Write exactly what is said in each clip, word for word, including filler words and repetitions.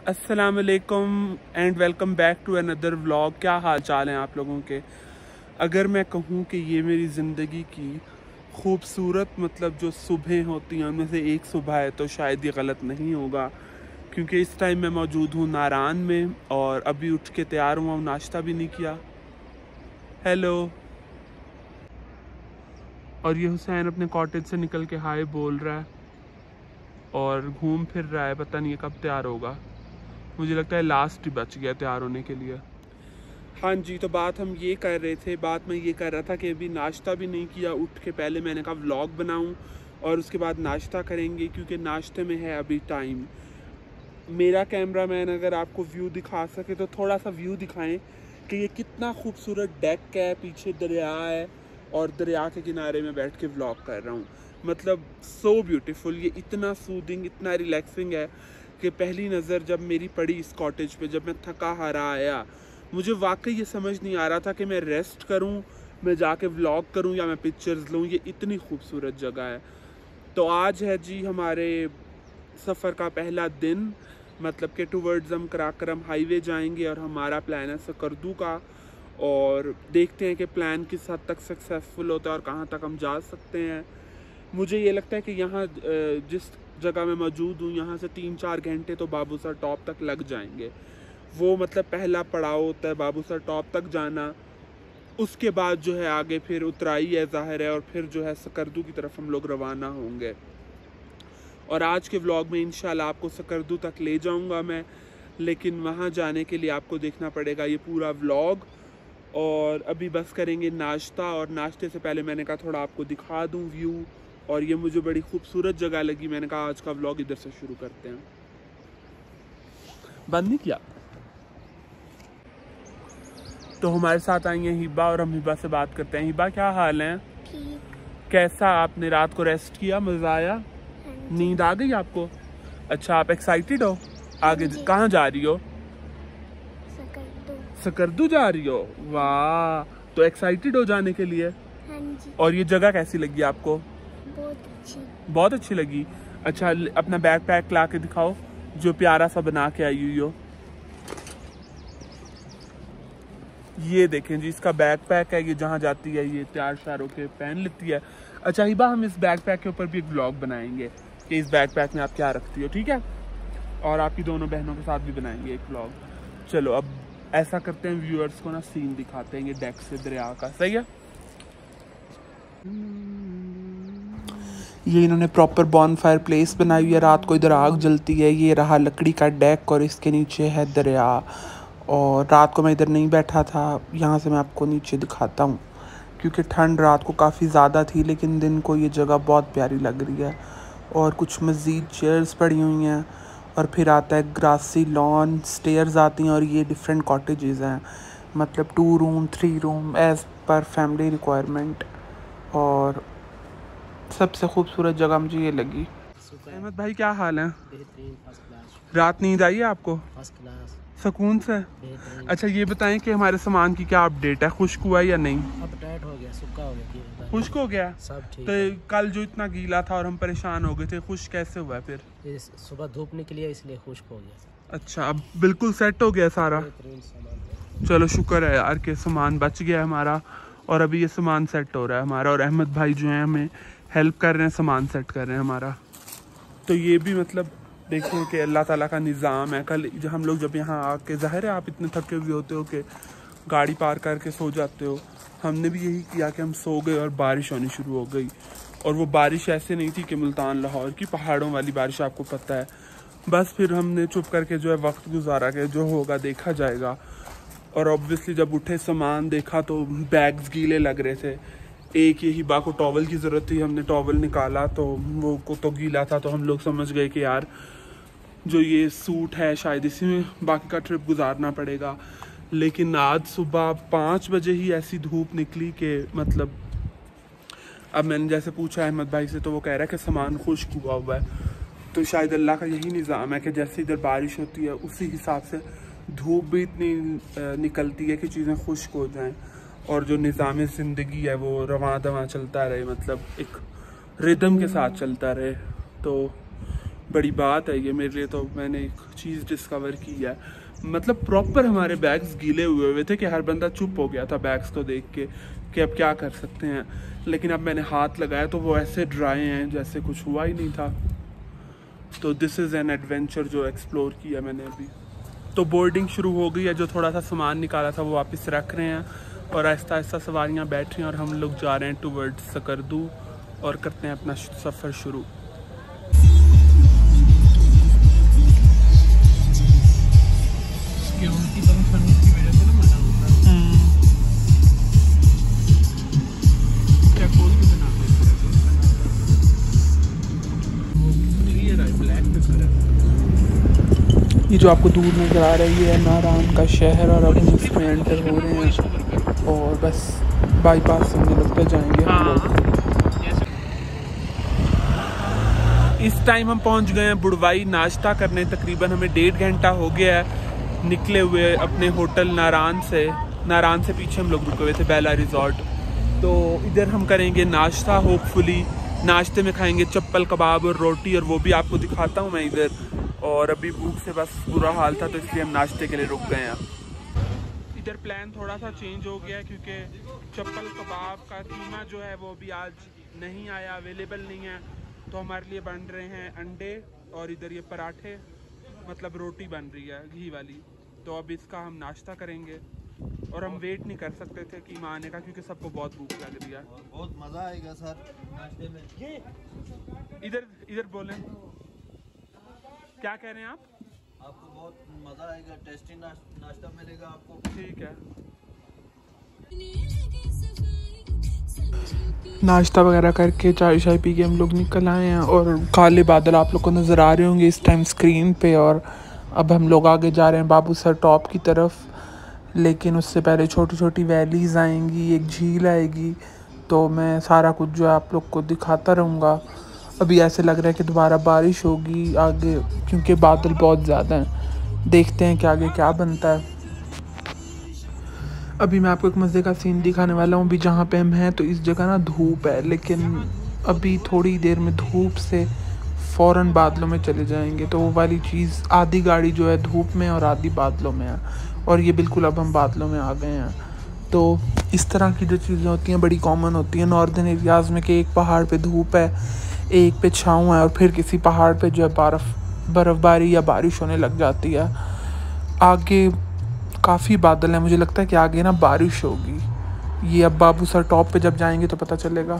अस्सलाम वालेकुम and welcome back to another vlog. क्या हाल चाल हैं आप लोगों के। अगर मैं कहूँ कि ये मेरी ज़िंदगी की खूबसूरत मतलब जो सुबह होती हैं उनमें से एक सुबह है तो शायद ये गलत नहीं होगा, क्योंकि इस टाइम मैं मौजूद हूँ नारान में और अभी उठ के तैयार हुआ हूँ, नाश्ता भी नहीं किया। हेलो। और ये हुसैन अपने कॉटेज से निकल के हाय बोल रहा है और घूम फिर रहा है, पता नहीं कब तैयार होगा। मुझे लगता है लास्ट ही बच गया तैयार होने के लिए। हाँ जी, तो बात हम ये कर रहे थे, बात मैं ये कर रहा था कि अभी नाश्ता भी नहीं किया। उठ के पहले मैंने कहा व्लॉग बनाऊं और उसके बाद नाश्ता करेंगे, क्योंकि नाश्ते में है अभी टाइम। मेरा कैमरा मैन अगर आपको व्यू दिखा सके तो थोड़ा सा व्यू दिखाएं कि ये कितना खूबसूरत डेक है, पीछे दरिया है और दरिया के किनारे में बैठ के व्लॉग कर रहा हूँ। मतलब सो ब्यूटीफुल, ये इतना सूदिंग, इतना रिलैक्सिंग है कि पहली नज़र जब मेरी पड़ी इस कॉटेज पे, जब मैं थका हारा आया, मुझे वाकई ये समझ नहीं आ रहा था कि मैं रेस्ट करूं, मैं जाके व्लॉग करूं या मैं पिक्चर्स लूं। ये इतनी खूबसूरत जगह है। तो आज है जी हमारे सफ़र का पहला दिन, मतलब कि टूवर्ड्स हम कराकरम हाईवे जाएंगे और हमारा प्लान है सकर्दू का। और देखते हैं कि प्लान किस हद तक सक्सेसफुल होता है और कहाँ तक हम जा सकते हैं। मुझे ये लगता है कि यहाँ जिस जगह मैं मौजूद हूँ यहाँ से तीन चार घंटे तो बाबूसर टॉप तक लग जाएंगे। वो मतलब पहला पड़ाव होता है बाबूसर टॉप तक जाना। उसके बाद जो है आगे फिर उतराई है ज़ाहिर है, और फिर जो है सकर्दू की तरफ हम लोग रवाना होंगे। और आज के व्लॉग में इंशाल्लाह आपको सकर्दू तक ले जाऊंगा मैं, लेकिन वहाँ जाने के लिए आपको देखना पड़ेगा ये पूरा व्लॉग। और अभी बस करेंगे नाश्ता, और नाश्ते से पहले मैंने कहा थोड़ा आपको दिखा दूँ व्यू, और ये मुझे बड़ी खूबसूरत जगह लगी। मैंने कहा आज का व्लॉग इधर से शुरू करते हैं। बंद नहीं किया। तो हमारे साथ आई हैं हिबा और हम हिबा से बात करते हैं। हिबा क्या हाल है? ठीक। कैसा आपने रात को रेस्ट किया, मजा आया, नींद आ गई आपको? अच्छा, आप एक्साइटेड हो? आगे कहाँ जा रही हो? सकर्दू। सकर्दू जा रही हो? वाह, तो एक्साइटेड हो जाने के लिए? हाँ जी। और ये जगह कैसी लगी आपको? बहुत अच्छी। बहुत अच्छी लगी। अच्छा, अपना बैग पैक ला के दिखाओ जो प्यारा सा बना के आई हुई हो। ये देखें जी, इसका बैग पैक है, ये जहाँ जाती है ये तैयार शार होके पहन लेती है। अच्छा हिबा, हम इस बैग पैक के ऊपर भी एक व्लॉग बनाएंगे कि इस बैग पैक में आप क्या रखती हो, ठीक है? और आपकी दोनों बहनों के साथ भी बनाएंगे एक व्लॉग। चलो अब ऐसा करते हैं, व्यूअर्स को ना सीन दिखाते हैं ये डेक से दरिया का। सही है। ये इन्होंने प्रॉपर बॉन फायर प्लेस बनाई हुई है, रात को इधर आग जलती है। ये रहा लकड़ी का डेक और इसके नीचे है दरिया। और रात को मैं इधर नहीं बैठा था, यहाँ से मैं आपको नीचे दिखाता हूँ, क्योंकि ठंड रात को काफ़ी ज़्यादा थी, लेकिन दिन को ये जगह बहुत प्यारी लग रही है। और कुछ मज़ीद चेयर्स पड़ी हुई हैं, और फिर आता है ग्रासी लॉन, स्टेयर्स आती हैं, और ये डिफरेंट कॉटेजेस हैं, मतलब two room three room as per family requirement. और सबसे खूबसूरत जगह मुझे ये लगी। अहमद भाई क्या हाल है? बेहतरीन, फर्स्ट क्लास। रात नींद आई है आपको? फर्स्ट क्लास, सुकून से। अच्छा ये बताएं कि हमारे सामान की क्या अपडेट है, खुश्क हुआ या नहीं? अपडेट हो गया, सूखा हो गया, खुश्क हो गया सब ठीक। तो कल जो इतना गीला था और हम परेशान हो गए थे, खुश्क कैसे हुआ फिर? सुबह धूप निकली है इसलिए खुश्क हो गया। अच्छा, अब बिल्कुल सेट हो गया सारा? चलो शुक्र है यार कि सामान बच गया हमारा, और अभी ये सामान सेट हो रहा है हमारा, और अहमद भाई जो है हमें हेल्प कर रहे हैं, सामान सेट कर रहे हैं हमारा। तो ये भी मतलब देखें कि अल्लाह ताला का निज़ाम है। कल जो हम लोग जब यहाँ आके, ज़ाहिर है आप इतने थके हुए होते हो कि गाड़ी पार करके सो जाते हो, हमने भी यही किया कि हम सो गए और बारिश होनी शुरू हो गई। और वो बारिश ऐसे नहीं थी कि मुल्तान लाहौर की पहाड़ों वाली बारिश, आपको पता है। बस फिर हमने चुप करके जो है वक्त गुजारा के जो होगा देखा जाएगा। और ऑब्वियसली जब उठे सामान देखा तो बैग्स गीले लग रहे थे। एक ये हिबा को टॉवल की ज़रूरत थी, हमने टॉवल निकाला तो वो को तो गीला था, तो हम लोग समझ गए कि यार जो ये सूट है शायद इसी में बाकी का ट्रिप गुजारना पड़ेगा। लेकिन आज सुबह पाँच बजे ही ऐसी धूप निकली कि मतलब, अब मैंने जैसे पूछा अहमद भाई से तो वो कह रहा है कि सामान खुश्क हुआ हुआ है। तो शायद अल्लाह का यही निज़ाम है कि जैसे इधर बारिश होती है उसी हिसाब से धूप भी इतनी निकलती है कि चीज़ें खुश्क हो जाएं, और जो निज़ाम ज़िंदगी है वो रवां दवां चलता रहे, मतलब एक रिदम के साथ चलता रहे। तो बड़ी बात है ये मेरे लिए। तो मैंने एक चीज़ डिस्कवर की है, मतलब प्रॉपर हमारे बैग्स गीले हुए हुए थे कि हर बंदा चुप हो गया था बैग्स को देख के कि अब क्या कर सकते हैं। लेकिन अब मैंने हाथ लगाया तो वो ऐसे ड्राई हैं जैसे कुछ हुआ ही नहीं था। तो दिस इज़ एन एडवेंचर जो एक्सप्लोर किया मैंने अभी। तो बोर्डिंग शुरू हो गई है। जो थोड़ा सा सामान निकाला था वो वापस रख रहे हैं और आहिस्ता आहिस्ता सवारियाँ बैठ रही हैं और हम लोग जा रहे हैं टूवर्ड्स सकरदू और करते हैं अपना सफ़र शुरू। ये जो आपको दूर नज़र आ रही है नारायण का शहर और अब हम इसमें एंटर हो रहे हैं और बस बाईपास से मुझे लगता जाएंगे हम लोग। इस टाइम हम पहुंच गए हैं बुड़वाई नाश्ता करने। तकरीबन हमें डेढ़ घंटा हो गया है निकले हुए अपने होटल नारायण से। नारायण से पीछे हम लोग रुके हुए थे बेला रिजॉर्ट। तो इधर हम करेंगे नाश्ता होपफुली। नाश्ते में खाएंगे चप्पल कबाब और रोटी और वो भी आपको दिखाता हूँ मैं इधर। और अभी भूख से बस बुरा हाल था तो इसलिए हम नाश्ते के लिए रुक गए हैं। इधर प्लान थोड़ा सा चेंज हो गया क्योंकि चप्पल कबाब का कीमा जो है वो भी आज नहीं आया, अवेलेबल नहीं है। तो हमारे लिए बन रहे हैं अंडे और इधर ये पराठे, मतलब रोटी बन रही है घी वाली। तो अब इसका हम नाश्ता करेंगे और हम वेट नहीं कर सकते थे कीमा आने का क्योंकि सबको बहुत भूख लग रही है। बहुत मज़ा आएगा सर नाश्ते में। इधर इधर बोलें, क्या कह रहे हैं आप? आपको बहुत मज़ा आएगा, टेस्टी नाश्ता मिलेगा आपको। ठीक है। नाश्ता वगैरह करके चाय शाय पी के हम लोग निकल आए हैं और काले बादल आप लोग को नज़र आ रहे होंगे इस टाइम स्क्रीन पे। और अब हम लोग आगे जा रहे हैं बाबूसर टॉप की तरफ। लेकिन उससे पहले छोटी छोटी वैलीज़ आएंगी, एक झील आएगी। तो मैं सारा कुछ जो है आप लोग को दिखाता रहूँगा। अभी ऐसे लग रहा है कि दोबारा बारिश होगी आगे क्योंकि बादल बहुत ज़्यादा हैं। देखते हैं कि आगे क्या बनता है। अभी मैं आपको एक मज़े का सीन दिखाने वाला हूँ। अभी जहाँ पे हम हैं तो इस जगह ना धूप है, लेकिन अभी थोड़ी देर में धूप से फ़ौरन बादलों में चले जाएंगे। तो वो वाली चीज़, आधी गाड़ी जो है धूप में और आधी बादलों में है। और ये बिल्कुल अब हम बादलों में आ गए हैं। तो इस तरह की जो चीज़ें होती हैं बड़ी कॉमन होती हैं नॉर्दर्न एरियाज़ में कि एक पहाड़ पे धूप है, एक पे छाँव है और फिर किसी पहाड़ पे जो है बर्फ़ बर्फ़बारी या बारिश होने लग जाती है। आगे काफ़ी बादल हैं, मुझे लगता है कि आगे ना बारिश होगी। ये अब बाबूसर टॉप पे जब जाएंगे तो पता चलेगा।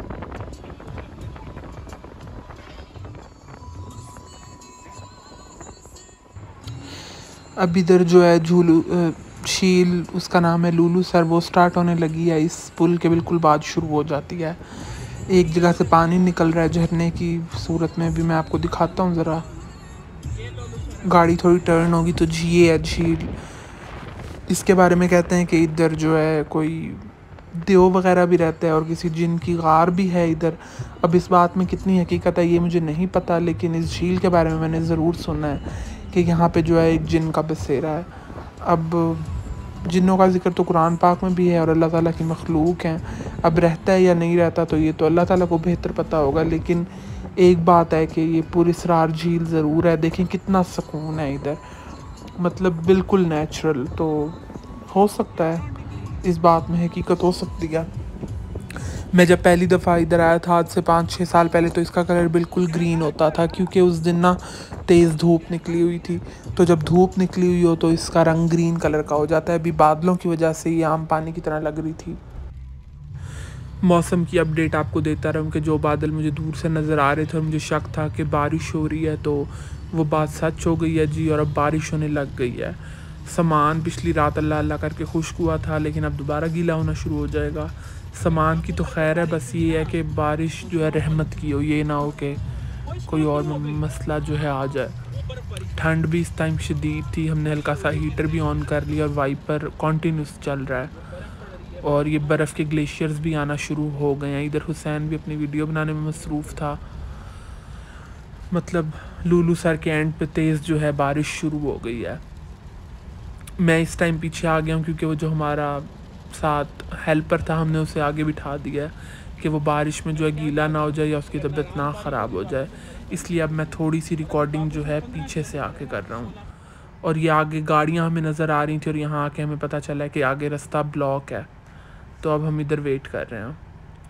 अब इधर जो है झूलू झील, उसका नाम है लुलू सर, वो स्टार्ट होने लगी है। इस पुल के बिल्कुल बाद शुरू हो जाती है। एक जगह से पानी निकल रहा है झरने की सूरत में। भी मैं आपको दिखाता हूँ ज़रा। गाड़ी थोड़ी टर्न होगी तो झील है झील। इसके बारे में कहते हैं कि इधर जो है कोई देव वगैरह भी रहता है और किसी जिन की गार भी है इधर। अब इस बात में कितनी हकीकत है ये मुझे नहीं पता, लेकिन इस झील के बारे में मैंने ज़रूर सुना है कि यहाँ पे जो है एक जिन का बसेरा है। अब जिन्नों का जिक्र तो कुरान पाक में भी है और अल्लाह ताला की मखलूक हैं। अब रहता है या नहीं रहता तो ये तो अल्लाह ताला को बेहतर पता होगा। लेकिन एक बात है कि ये पुरस्रार झील ज़रूर है। देखें कितना सुकून है इधर, मतलब बिल्कुल नेचुरल। तो हो सकता है इस बात में हकीकत हो सकती है। मैं जब पहली दफ़ा इधर आया था आज से पाँच छः साल पहले तो इसका कलर बिल्कुल ग्रीन होता था क्योंकि उस दिन ना तेज़ धूप निकली हुई थी। तो जब धूप निकली हुई हो तो इसका रंग ग्रीन कलर का हो जाता है। अभी बादलों की वजह से ये आम पानी की तरह लग रही थी। मौसम की अपडेट आपको देता रहूँ कि जो बादल मुझे दूर से नज़र आ रहे थे और मुझे शक था कि बारिश हो रही है तो वो बात सच हो गई है जी। और अब बारिश होने लग गई है। सामान पिछली रात अल्लाह अल्लाह करके खुश्क हुआ था लेकिन अब दोबारा गीला होना शुरू हो जाएगा। सामान की तो खैर है, बस ये है कि बारिश जो है रहमत की हो, ये ना हो कि कोई और मसला जो है आ जाए। ठंड भी इस टाइम शदीद थी। हमने हल्का सा हीटर भी ऑन कर लिया और वाइपर कॉन्टीन्यूस चल रहा है। और ये बर्फ़ के ग्लेशियर्स भी आना शुरू हो गए हैं। इधर हुसैन भी अपनी वीडियो बनाने में मसरूफ़ था। मतलब लुलू सर के एंड पे तेज़ जो है बारिश शुरू हो गई है। मैं इस टाइम पीछे आ गया हूँ क्योंकि वो जो हमारा साथ हेल्पर था हमने उसे आगे बिठा दिया है कि वो बारिश में जो है गीला ना हो जाए या उसकी तबीयत ना ख़राब हो जाए। इसलिए अब मैं थोड़ी सी रिकॉर्डिंग जो है पीछे से आके कर रहा हूँ। और ये आगे गाड़ियाँ हमें नज़र आ रही थी और यहाँ आके हमें पता चला है कि आगे रास्ता ब्लॉक है, तो अब हम इधर वेट कर रहे हैं।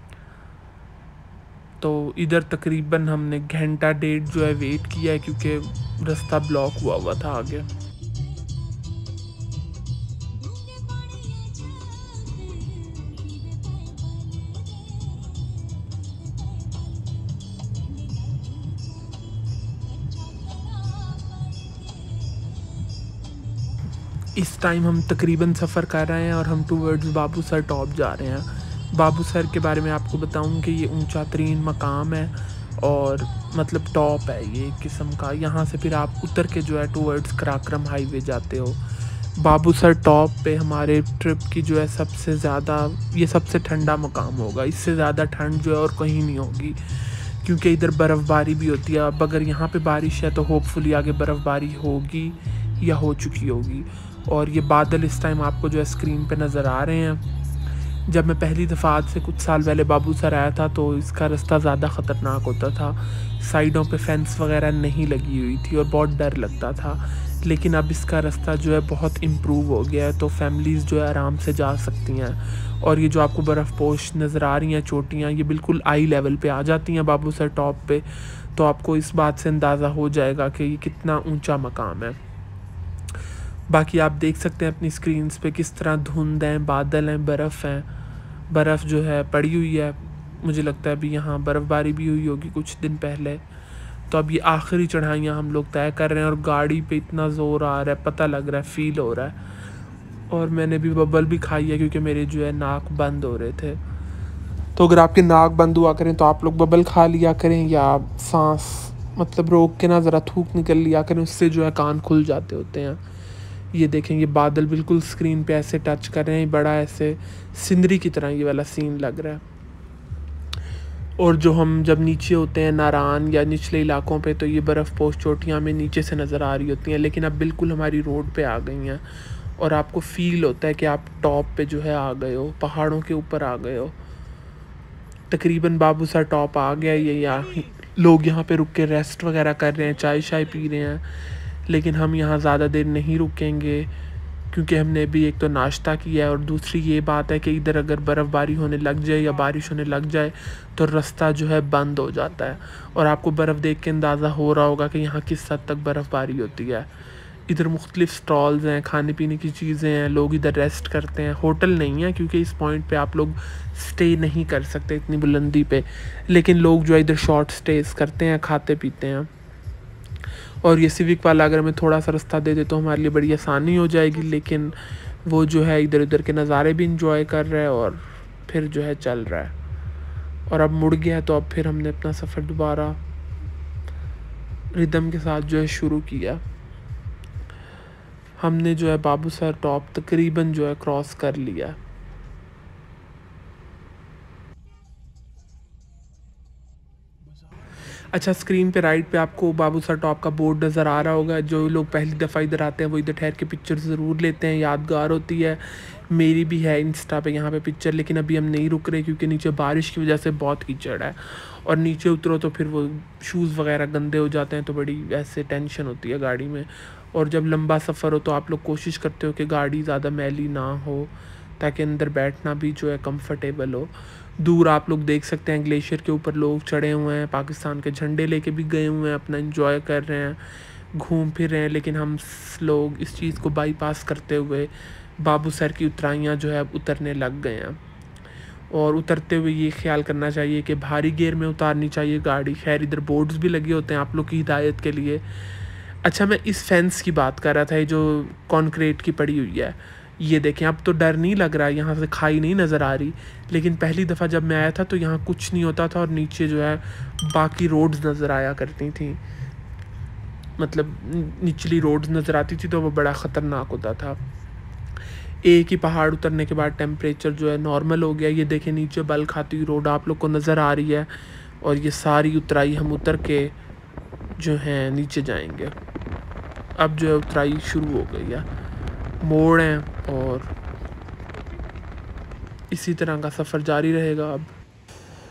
तो इधर तकरीबन हमने घंटा डेढ़ जो है वेट किया है क्योंकि रास्ता ब्लॉक हुआ हुआ था आगे। इस टाइम हम तकरीबन सफ़र कर रहे हैं और हम टूवर्ड्स बाबू सर टॉप जा रहे हैं। बाबू सर के बारे में आपको बताऊं कि ये ऊंचा तरीन मकाम है और मतलब टॉप है ये एक किस्म का। यहाँ से फिर आप उतर के जो है टूवर्ड्स कराक्रम हाईवे जाते हो। बाबू सर टॉप पे हमारे ट्रिप की जो है सबसे ज़्यादा ये सबसे ठंडा मकाम होगा। इससे ज़्यादा ठंड जो है और कहीं नहीं होगी क्योंकि इधर बर्फ़बारी भी होती है। अब अगर यहाँ पे बारिश है तो होपफुली आगे बर्फ़बारी होगी या हो चुकी होगी। और ये बादल इस टाइम आपको जो है स्क्रीन पे नज़र आ रहे हैं। जब मैं पहली दफ़ा आज से कुछ साल पहले बाबू सर आया था तो इसका रास्ता ज़्यादा ख़तरनाक होता था। साइडों पे फेंस वगैरह नहीं लगी हुई थी और बहुत डर लगता था, लेकिन अब इसका रास्ता जो है बहुत इम्प्रूव हो गया है, तो फैमिलीज़ जो है आराम से जा सकती हैं। और ये जो आपको बर्फ़ पोश नज़र आ रही हैं चोटियाँ, ये बिल्कुल आई लेवल पे आ जाती हैं बाबू सर टॉप पे, तो आपको इस बात से अंदाज़ा हो जाएगा कि ये कितना ऊंचा मकाम है। बाकी आप देख सकते हैं अपनी स्क्रीन्स पे किस तरह धुंध हैं, बादल हैं, बर्फ़ हैं, बर्फ़ जो है पड़ी हुई है। मुझे लगता है अभी यहाँ बर्फ़बारी भी हुई होगी कुछ दिन पहले। तो अब ये आखिरी चढ़ाइयाँ हम लोग तय कर रहे हैं और गाड़ी पे इतना ज़ोर आ रहा है, पता लग रहा है, फ़ील हो रहा है। और मैंने भी बबल भी खाई है क्योंकि मेरे जो है नाक बंद हो रहे थे। तो अगर आपके नाक बंद हुआ करें तो आप लोग बबल खा लिया करें या सांस मतलब रोक के ना ज़रा थूक निकल लिया करें, उससे जो है कान खुल जाते होते हैं। ये देखें ये बादल बिल्कुल स्क्रीन पे ऐसे टच कर रहे हैं, बड़ा ऐसे सिनरी की तरह ये वाला सीन लग रहा है। और जो हम जब नीचे होते हैं नारान या निचले इलाकों पे तो ये बर्फ़ पोश चोटियाँ हमें नीचे से नज़र आ रही होती हैं, लेकिन अब बिल्कुल हमारी रोड पे आ गई हैं और आपको फ़ील होता है कि आप टॉप पे जो है आ गए हो, पहाड़ों के ऊपर आ गए हो। तकरीबन बाबू सर टॉप आ गया ये, यहाँ लोग यहाँ पे रुक के रेस्ट वगैरह कर रहे हैं, चाय शाय पी रहे हैं, लेकिन हम यहाँ ज़्यादा देर नहीं रुकेंगे क्योंकि हमने अभी एक तो नाश्ता किया है और दूसरी ये बात है कि इधर अगर बर्फ़बारी होने लग जाए या बारिश होने लग जाए तो रास्ता जो है बंद हो जाता है। और आपको बर्फ़ देख के अंदाज़ा हो रहा होगा कि यहाँ किस हद तक बर्फ़बारी होती है। इधर मुख्तलिफ़ स्टॉल्स हैं, खाने पीने की चीज़ें हैं, लोग इधर रेस्ट करते हैं। होटल नहीं है क्योंकि इस पॉइंट पे आप लोग स्टे नहीं कर सकते इतनी बुलंदी पे, लेकिन लोग जो है इधर शॉर्ट स्टेज करते हैं, खाते पीते हैं। और ये सिविक वाला अगर हमें थोड़ा सा रास्ता दे दे तो हमारे लिए बड़ी आसानी हो जाएगी, लेकिन वो जो है इधर उधर के नज़ारे भी इंजॉय कर रहा है और फिर जो है चल रहा है। और अब मुड़ गया है तो अब फिर हमने अपना सफ़र दोबारा रिदम के साथ जो है शुरू किया। हमने जो है बाबू सर टॉप तकरीबन जो है क्रॉस कर लिया। अच्छा, स्क्रीन पे राइट पे आपको बाबू सर टॉप का बोर्ड नज़र आ रहा होगा। जो लोग पहली दफ़ा इधर आते हैं वो इधर ठहर के पिक्चर ज़रूर लेते हैं, यादगार होती है। मेरी भी है इंस्टा पे यहाँ पे पिक्चर, लेकिन अभी हम नहीं रुक रहे क्योंकि नीचे बारिश की वजह से बहुत कीचड़ है और नीचे उतरो तो फिर वो शूज़ वगैरह गंदे हो जाते हैं, तो बड़ी ऐसे टेंशन होती है गाड़ी में। और जब लंबा सफ़र हो तो आप लोग कोशिश करते हो कि गाड़ी ज़्यादा मैली ना हो ताकि अंदर बैठना भी जो है कंफर्टेबल हो। दूर आप लोग देख सकते हैं ग्लेशियर के ऊपर लोग चढ़े हुए हैं, पाकिस्तान के झंडे लेके भी गए हुए हैं, अपना एंजॉय कर रहे हैं, घूम फिर रहे हैं। लेकिन हम लोग इस चीज़ को बाईपास करते हुए बाबू सर की उतराइयाँ जो है अब उतरने लग गए हैं। और उतरते हुए ये ख्याल करना चाहिए कि भारी गियर में उतारनी चाहिए गाड़ी। खैर इधर बोर्ड्स भी लगे होते हैं आप लोग की हिदायत के लिए। अच्छा, मैं इस फेंस की बात कर रहा था, ये जो कॉन्क्रीट की पड़ी हुई है, ये देखें अब तो डर नहीं लग रहा है, यहाँ से खाई नहीं नज़र आ रही। लेकिन पहली दफ़ा जब मैं आया था तो यहाँ कुछ नहीं होता था और नीचे जो है बाकी रोड्स नज़र आया करती थी, मतलब निचली रोड्स नज़र आती थी, तो वो बड़ा ख़तरनाक होता था। एक ही पहाड़ उतरने के बाद टेम्परेचर जो है नॉर्मल हो गया। ये देखें नीचे बल खाती हुई रोड आप लोग को नज़र आ रही है और ये सारी उतराई हम उतर के जो है नीचे जाएंगे। अब जो है उतराई शुरू हो गई है, मोड़ हैं और इसी तरह का सफ़र जारी रहेगा। अब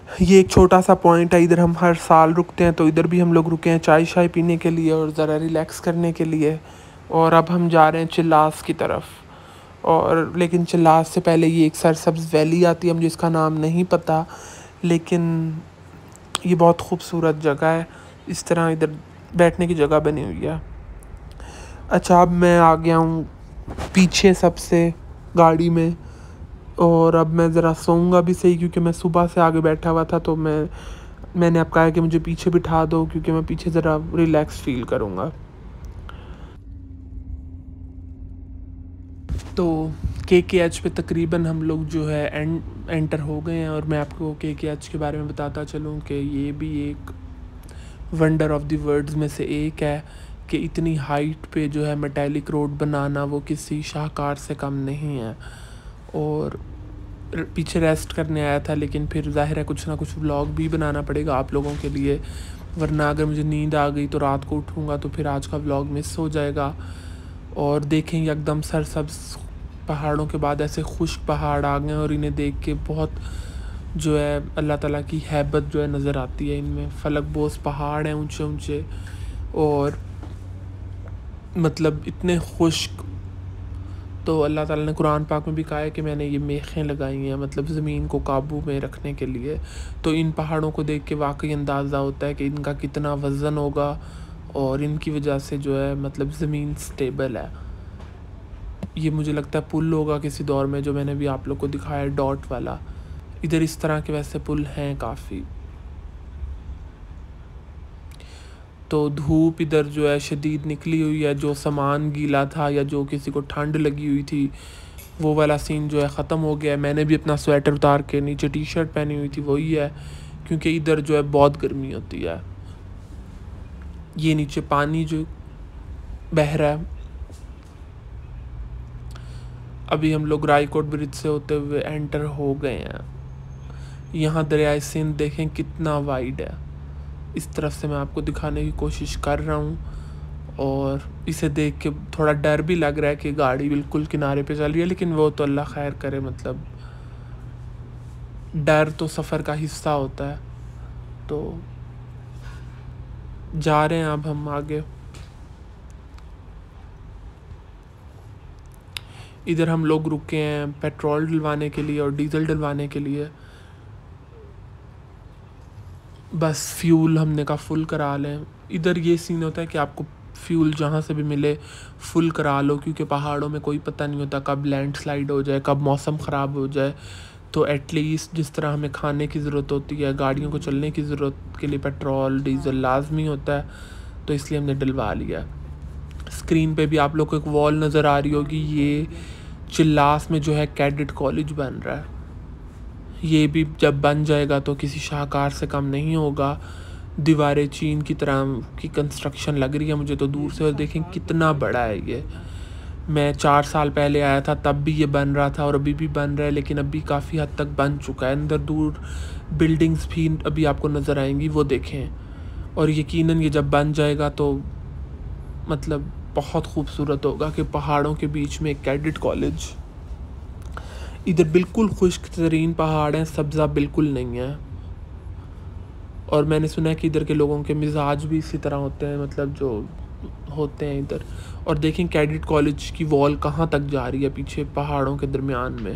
ये एक छोटा सा पॉइंट है, इधर हम हर साल रुकते हैं, तो इधर भी हम लोग रुके हैं चाय शाय पीने के लिए और ज़रा रिलैक्स करने के लिए। और अब हम जा रहे हैं चिल्लास की तरफ। और लेकिन चिल्लास से पहले ये एक सरसब्ज़ वैली आती है, मुझे इसका नाम नहीं पता, लेकिन ये बहुत खूबसूरत जगह है। इस तरह इधर बैठने की जगह बनी हुई है। अच्छा, अब मैं आ गया हूँ पीछे सबसे गाड़ी में, और अब मैं ज़रा सोऊंगा भी सही, क्योंकि मैं सुबह से आगे बैठा हुआ था। तो मैं मैंने अब कहा है कि मुझे पीछे बिठा दो, क्योंकि मैं पीछे ज़रा रिलैक्स फील करूँगा। तो के के एच पे तकरीबन हम लोग जो है एंड एंटर हो गए हैं। और मैं आपको के के एच के बारे में बताता चलूँ कि ये भी एक वंडर ऑफ द वर्ल्ड्स में से एक है कि इतनी हाइट पे जो है मेटालिक रोड बनाना वो किसी शाहकार से कम नहीं है। और पीछे रेस्ट करने आया था, लेकिन फिर जाहिर है कुछ ना कुछ व्लॉग भी बनाना पड़ेगा आप लोगों के लिए, वरना अगर मुझे नींद आ गई तो रात को उठूँगा तो फिर आज का व्लॉग मिस हो जाएगा। और देखेंगे एकदम सरसब्ज़ पहाड़ों के बाद ऐसे खुश्क पहाड़ आ गए, और इन्हें देख के बहुत जो है अल्लाह ताला की हैबत जो है नज़र आती है इनमें। फलक बोस पहाड़ हैं ऊंचे ऊंचे, और मतलब इतने खुश्क। तो अल्लाह ताला ने कुरान पाक में भी कहा है कि मैंने ये मेखें लगाई हैं, मतलब ज़मीन को काबू में रखने के लिए। तो इन पहाड़ों को देख के वाकई अंदाज़ा होता है कि इनका कितना वज़न होगा, और इनकी वजह से जो है मतलब ज़मीन स्टेबल है। ये मुझे लगता है पुल होगा किसी दौर में, जो मैंने भी आप लोग को दिखाया डॉट वाला। इधर इस तरह के वैसे पुल हैं काफ़ी। तो धूप इधर जो है शदीद निकली हुई है, जो सामान गीला था या जो किसी को ठंड लगी हुई थी वो वाला सीन जो है ख़त्म हो गया है। मैंने भी अपना स्वेटर उतार के नीचे टी शर्ट पहनी हुई थी, वही है, क्योंकि इधर जो है बहुत गर्मी होती है। ये नीचे पानी जो बह रहा है। अभी हम लोग रायकोट ब्रिज से होते हुए एंटर हो गए हैं। यहाँ दरियाए सिंध देखें कितना वाइड है। इस तरफ से मैं आपको दिखाने की कोशिश कर रहा हूँ, और इसे देख के थोड़ा डर भी लग रहा है कि गाड़ी बिल्कुल किनारे पे चल रही है, लेकिन वो तो अल्लाह खैर करे, मतलब डर तो सफ़र का हिस्सा होता है। तो जा रहे हैं अब हम आगे। इधर हम लोग रुके हैं पेट्रोल डलवाने के लिए और डीजल डलवाने के लिए। बस फ्यूल हमने कहा फुल करा लें। इधर ये सीन होता है कि आपको फ्यूल जहाँ से भी मिले फुल करा लो, क्योंकि पहाड़ों में कोई पता नहीं होता कब लैंडस्लाइड हो जाए, कब मौसम ख़राब हो जाए। तो एटलीस्ट जिस तरह हमें खाने की ज़रूरत होती है, गाड़ियों को चलने की ज़रूरत के लिए पेट्रोल डीजल लाजमी होता है, तो इसलिए हमने डलवा लिया। स्क्रीन पे भी आप लोग को एक वॉल नज़र आ रही होगी, ये चिल्लास में जो है कैडेट कॉलेज बन रहा है। ये भी जब बन जाएगा तो किसी शाहकार से कम नहीं होगा। दीवारें चीन की तरह की कंस्ट्रक्शन लग रही है मुझे तो दूर से, और देखें कितना बड़ा है ये। मैं चार साल पहले आया था तब भी ये बन रहा था, और अभी भी बन रहा है, लेकिन अभी काफ़ी हद तक बन चुका है। अंदर दूर बिल्डिंग्स भी अभी आपको नज़र आएंगी, वो देखें। और यकीनन ये जब बन जाएगा तो मतलब बहुत खूबसूरत होगा कि पहाड़ों के बीच में एक कैडेट कॉलेज। इधर बिल्कुल खुश्क तरीन पहाड़ हैं, सब्ज़ा बिल्कुल नहीं है। और मैंने सुना है कि इधर के लोगों के मिजाज भी इसी तरह होते हैं, मतलब जो होते हैं इधर। और देखें कैडेट कॉलेज की वॉल कहाँ तक जा रही है पीछे पहाड़ों के दरमियान में।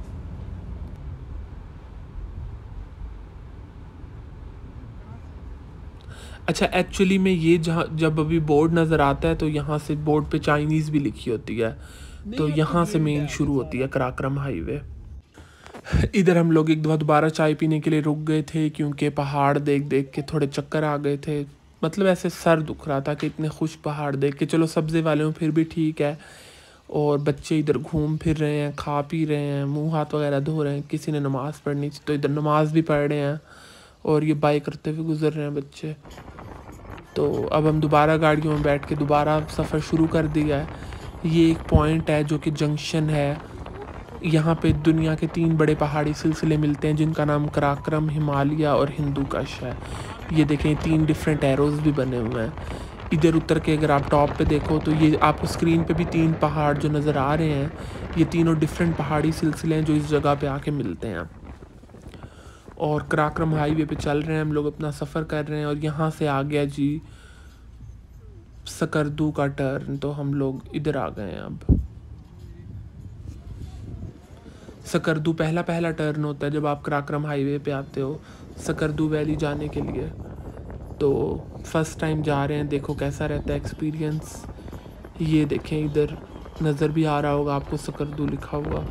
अच्छा, एक्चुअली में ये जहाँ जब अभी बोर्ड नज़र आता है तो यहाँ से बोर्ड पे चाइनीज़ भी लिखी होती है, तो यहाँ से मेन शुरू होती है कराक्रम हाईवे। इधर हम लोग एक दफ़ा दोबारा चाय पीने के लिए रुक गए थे, क्योंकि पहाड़ देख देख के थोड़े चक्कर आ गए थे। मतलब ऐसे सर दुख रहा था कि इतने खुश पहाड़ देख के। चलो सब्ज़े वाले हूँ फिर भी ठीक है, और बच्चे इधर घूम फिर रहे हैं, खा पी रहे हैं, मुंह हाथ वगैरह धो रहे हैं। किसी ने नमाज़ पढ़नी थी तो इधर नमाज़ भी पढ़ रहे हैं, और ये बाइक करते हुए गुजर रहे हैं बच्चे। तो अब हम दोबारा गाड़ियों में बैठ के दोबारा सफ़र शुरू कर दिया है। ये एक पॉइंट है जो कि जंक्शन है। यहाँ पे दुनिया के तीन बड़े पहाड़ी सिलसिले मिलते हैं, जिनका नाम कराक्रम, हिमालय और हिंदू कश है। ये देखें तीन डिफरेंट एरोज़ भी बने हुए हैं। इधर उतर के अगर आप टॉप पे देखो तो ये आपको स्क्रीन पे भी तीन पहाड़ जो नज़र आ रहे हैं, ये तीनों डिफरेंट पहाड़ी सिलसिले हैं जो इस जगह पे आके मिलते हैं। और कराक्रम हाईवे पे चल रहे हैं हम लोग, अपना सफ़र कर रहे हैं। और यहाँ से आ गया जी सकरदू का टर्न, तो हम लोग इधर आ गए हैं। अब सकरदू पहला पहला टर्न होता है जब आप कराक्रम हाईवे पे आते हो सकरदू वैली जाने के लिए। तो फर्स्ट टाइम जा रहे हैं, देखो कैसा रहता है एक्सपीरियंस। ये देखें, इधर नज़र भी आ रहा होगा आपको सकरदू लिखा हुआ।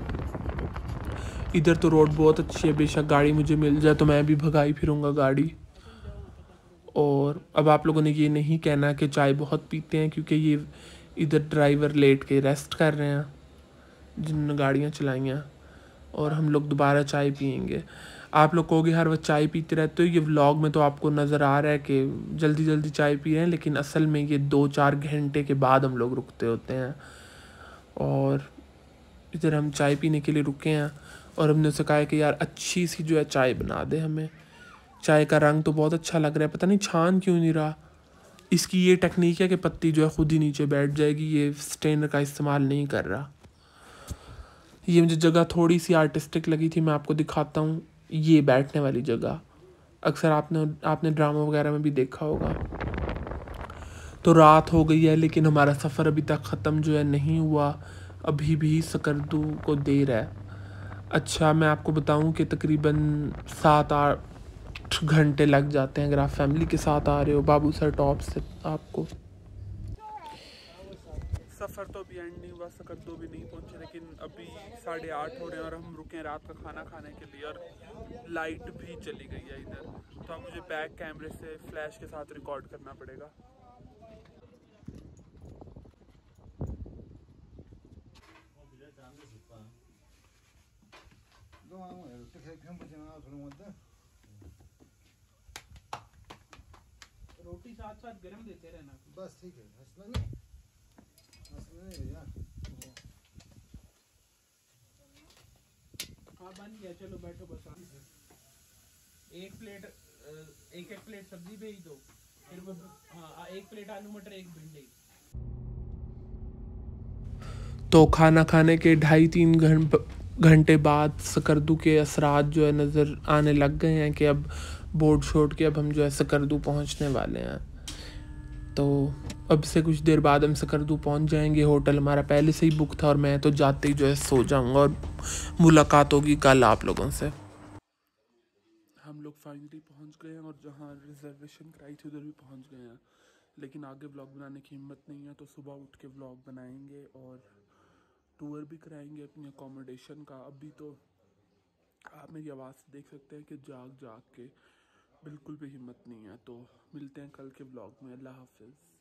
इधर तो रोड बहुत अच्छी है, बेशक गाड़ी मुझे मिल जाए तो मैं भी भगाई फिरूंगा गाड़ी। और अब आप लोगों ने ये नहीं कहना कि चाय बहुत पीते हैं, क्योंकि ये इधर ड्राइवर लेट के रेस्ट कर रहे हैं जिन्होंने गाड़ियाँ चलाई हैं, और हम लोग दोबारा चाय पियेंगे। आप लोग कहोगे हर वक्त चाय पीते रहते हो, ये व्लॉग में तो आपको नज़र आ रहा है कि जल्दी जल्दी चाय पी रहे हैं, लेकिन असल में ये दो चार घंटे के बाद हम लोग रुकते होते हैं। और इधर हम चाय पीने के लिए रुके हैं, और हमने उससे कहा है कि यार अच्छी सी जो है चाय बना दे हमें। चाय का रंग तो बहुत अच्छा लग रहा है, पता नहीं छान क्यों नहीं रहा। इसकी ये टेक्निक है कि पत्ती जो है खुद ही नीचे बैठ जाएगी, ये स्ट्रेनर का इस्तेमाल नहीं कर रहा। ये मुझे जगह थोड़ी सी आर्टिस्टिक लगी थी, मैं आपको दिखाता हूँ। ये बैठने वाली जगह अक्सर आपने आपने ड्रामा वगैरह में भी देखा होगा। तो रात हो गई है, लेकिन हमारा सफ़र अभी तक ख़त्म जो है नहीं हुआ, अभी भी सकरदू को देर है। अच्छा, मैं आपको बताऊं कि तकरीबन सात आठ घंटे लग जाते हैं अगर आप फैमिली के साथ आ रहे हो बाबू सर टॉप से। आपको सफ़र तो अभी एंड नहीं हुआ, सकरदू भी नहीं पहुंचे, लेकिन अभी साढ़े आठ हो रहे हैं और हम रुके हैं रात का खाना खाने के लिए, और लाइट भी चली गई है इधर। तो अब मुझे बैक कैमरे से फ्लैश के साथ रिकॉर्ड करना पड़ेगा। रोटी साथ साथ गरम देते रहना। बस ठीक है, हंसना नहीं, हंसना नहीं भैया। हाँ बन गया, चलो बैठो बस। एक प्लेट एक एक प्लेट सब्जी भेज दो, फिर वो हाँ एक प्लेट आलू मटर एक भिंडी। तो खाना खाने के ढाई तीन घंटे बाद सकरदू के असरात जो है नज़र आने लग गए हैं कि अब बोर्ड छोड़ के अब हम जो है सकरदू पहुंचने वाले हैं। तो अब से कुछ देर बाद हम सकरदू पहुंच जाएंगे। होटल हमारा पहले से ही बुक था, और मैं तो जाते ही जो है सो जाऊंगा, और मुलाकात होगी कल आप लोगों से। हम लोग फाइनली पहुंच गए हैं, और जहां रिजर्वेशन कराई थी उधर भी पहुंच गए हैं, लेकिन आगे व्लॉग बनाने की हिम्मत नहीं है। तो सुबह उठ के व्लॉग बनाएंगे और टूर भी कराएंगे अपनी अकोमोडेशन का। अभी तो आप मेरी आवाज़ से देख सकते हैं कि जाग जाग के बिल्कुल भी हिम्मत नहीं है। तो मिलते हैं कल के व्लॉग में। अल्लाह हाफिज़।